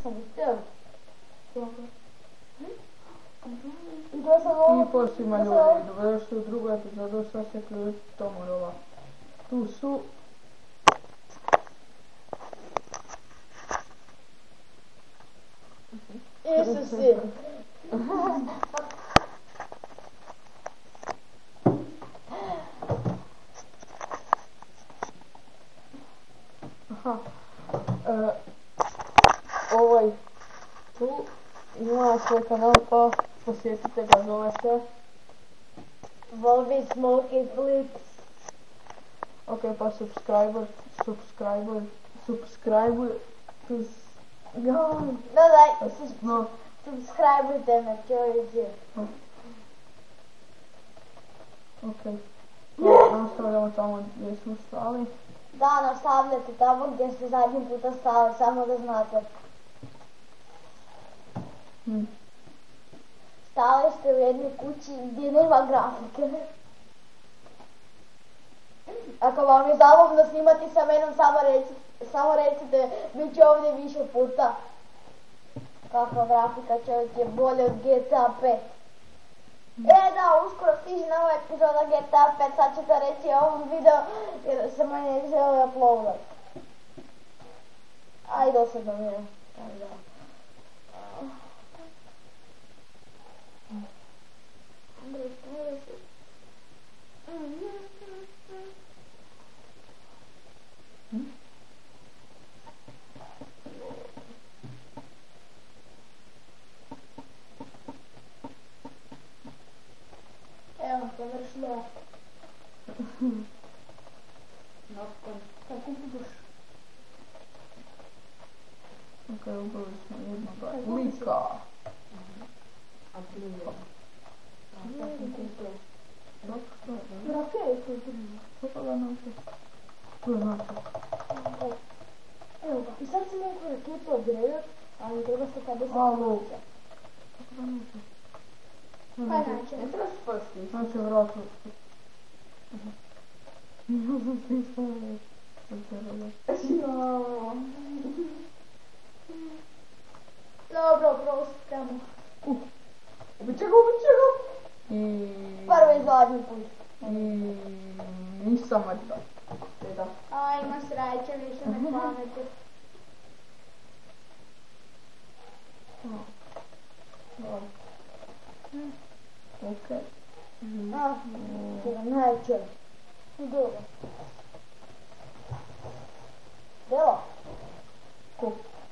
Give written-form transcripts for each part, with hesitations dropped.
sam htio. I to sam ovo... I poslima ljudi, dobrodošli u drugu epizodu Sasjekli Tomorova. Tu su... Isusi. Aha. Tu ima svoj kanal pa posjetite ga, zove se. Volvi Smoky Flips. Ok, pa subscribe. Daj, No. subscribe me čovječe. Ok. Nastavljamo tamo gdje smo stali. Da, nastavljate tamo gdje ste zadnji puta stali, samo da znate. Stali ste u jednoj kući gdje nema grafike. Ako vam je zabavno snimati sa menom, samo recite, bit će ovdje više puta. Kakva grafika, čovjek, je bolje od GTA 5. Da, uskoro stiže nova epizoda GTA 5, sad ćete reći ovom video jer se manje ne želi uploadat. Aj, dosadno mi je. Evo, završilo. Nakon, kako budeš? Ok, ubili smo jednoga lika. A ti je? Grafija je tu drži. Kako ga naći? Tu je naći. Evo ga, i sad se mogu raketu odredat, ali treba se kada se Alo. ponaća. Kako ga naći? Kaj naće? Ne trebaš spasti. Znači vratu. Ja sam se istavila. Dobro, prostamo. Ubiće ga! I... Prvi i zadnji put. I... nisam mrtav. Da. A, ima sreće, više ne pamete. Ok. Neće. Dobro. Delo? Ko?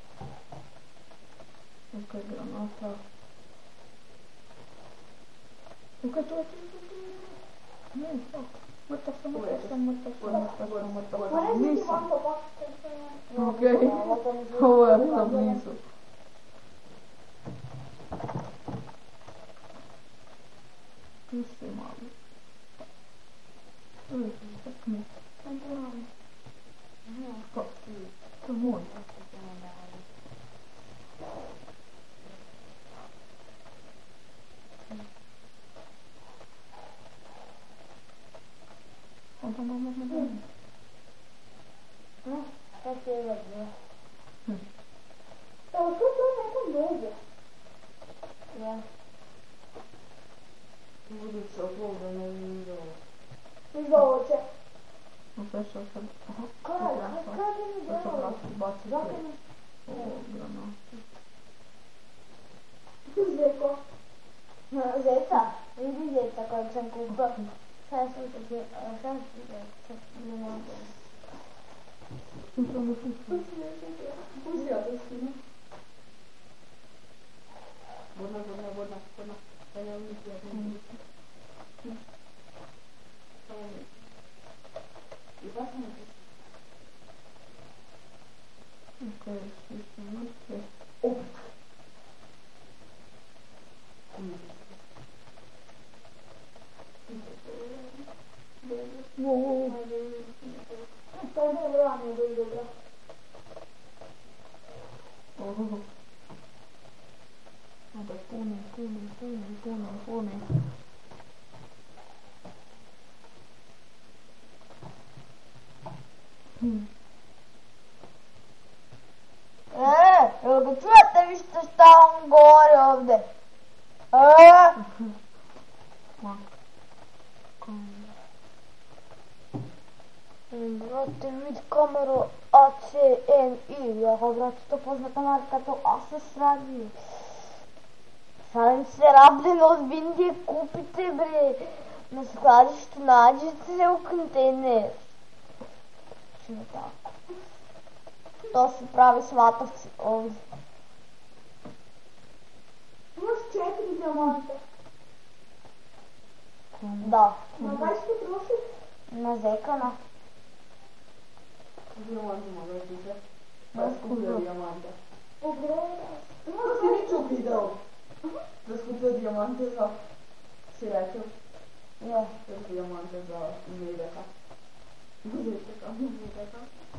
Ok, granata. Ok, to je. Ne, fuck. Mrtav sam. Nisam. Ok. Ovo je bilo blizu. Tu si mali. Tak mi. Pa, to je moj. Kako je dobro? Evo, to je nekom dođe. Ja. Budući oplodane video. Izvolite. Ok, što sam... Aha. Kaj mi To ću delo? vratiti, baciti. Zakaj mi? Ovo granatu. Zeko. Zeca? Vidi zeca kojeg sam kupao. Sad sam se... ne mogu. Pustio to svima. Borna. Da ne umiti ja ne I pa sam ti. Ok, svi su mrtvi. Wow. To je dobro, a ne je dobro. Надо пуни. Evo ga Jel čujete vi šta on govori ovdje? Brate, vidi kameru ACNI, jako brate, to poznata marka, to Asus radi. Šalim se, rabljeno od Vindije kupite bre, na skladištu nađete u kontejner. Čime tako? To su pravi svatovci ovdje. Imaš 4 dijamanta. Da. Na kaj si troši? Na zekana. Dijamantima već više. Da, Skupio dijamante. Ima To si niču video. Da skupio dijamante za... Si rekao? Je. Dijamante za Mireka. Mireka.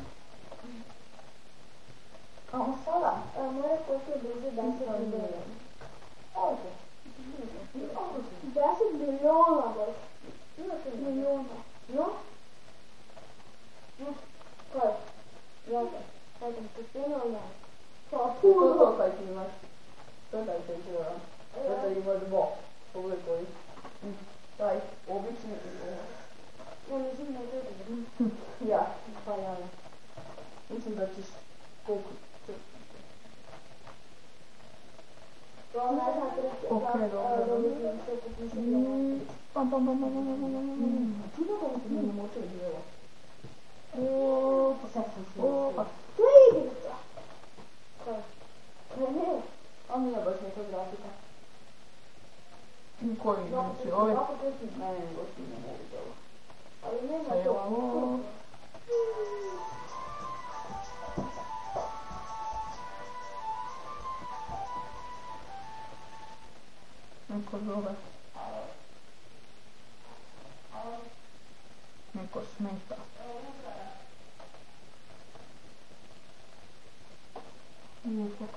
A sada? Mora koliko blizu 10 miliona. Ovdje. 10 miliona baš. Miliona. No? Kaj? Jaka? Kaj tam kupino ili? Pa To puno. kaj ti imaš. To kaj ti imaš. To ima dva. Pogledaj koji. Taj obični i ovo. Ja mislim da je to. Ja. Pa ja. Mislim da ćeš koliko. To ne znam Okej, dobro. Čudo kako ti ne moče djela. To je igrica. Kaj? Ne. A nije baš neka grafika. Koji znači ovi? Ne, baš ti ne mogu djela. Ali nema Kaj je to. ovo? Neko zove. Neko smeta. Ufak.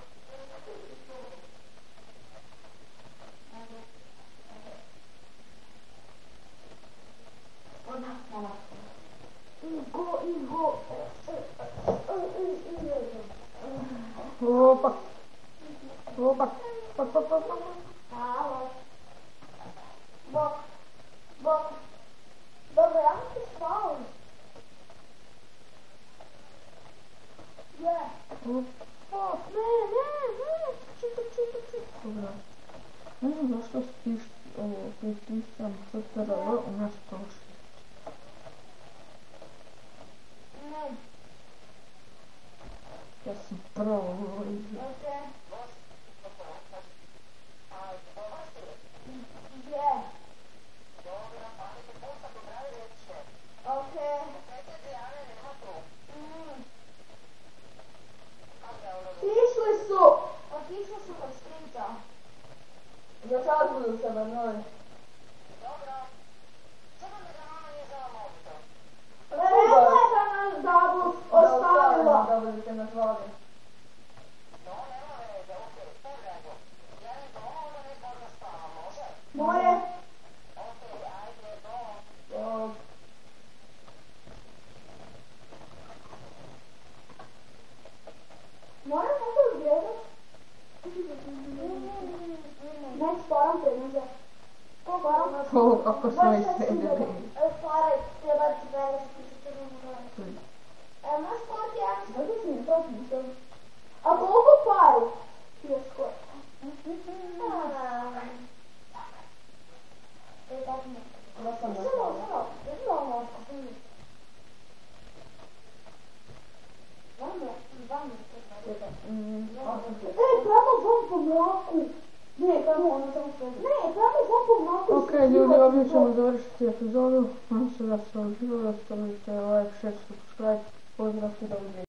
Opa. Opa. Opa. Halo. Bok. Bok. Dobro, ja sam ti spao. Je. Bok, ne. Dobra. Ne znam zašto pritisam CTRL umjesto Shift. Ne. Ja sam pravo izgleda. Okej. Je. Okej. Išli su! Otišli su kod strica. Za sad budu se vrnuli. Rekla je da nas Dabu ostavila. Da budete nas zvali. More. More mogu izgledat? Ne, sparam te, ne znam. Ko param? O, kako smo izgledali. Paraj, treba ti vele što se možeš spati, ja? Zato si mi to pisao. A koliko pari? Još koje? Da sam da Pravo zom po mlaku. Ne, pravo ono samo što. Ne, pravo zom po mlaku. Ok, ljudi, ovdje ćemo završiti epizodu. Nadam se da ste uživali, da ste like, share, subscribe. Pozdrav i doviđenja.